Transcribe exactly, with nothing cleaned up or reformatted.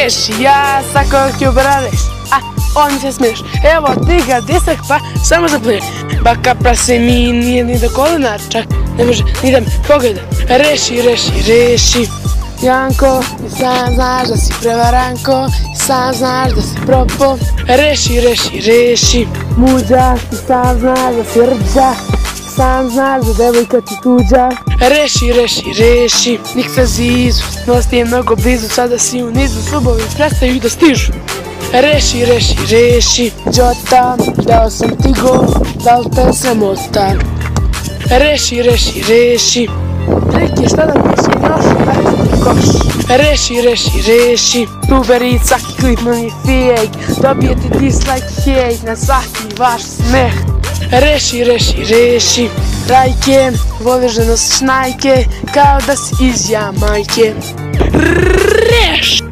reši, ja svakog ću bradeš, a on se smiješ. Evo ti ga desak pa samo zapliješ. Baka prase mi nije ni do kolena, čak ne može ni da me pogleda. Reši, reši, reši. Janko, i sam znaš da si prevaranko, i sam znaš da si propo. Reši, reši, reši. Muđa, i sam znaš da si rđa, i sam znaš da devojka ti tuđa. Reši, reši, reši. Nik se zizu, nos ti je mnogo blizu, sada si u nizu, subovi prestaju da stižu. Reši, reši, reši. Đota, dao sam ti go, da li te sramota? Reši, reši, reši. Reki, šta da piši još, ajde ti koš. Reši, reši, reši. Tuberi, svaki klip moj fake, dobijete dislike, hate na svaki vaš smeh. Reši, reši, reši. Rajke, voliš da nosiš najke, kao da si iz Jamajke. Reš!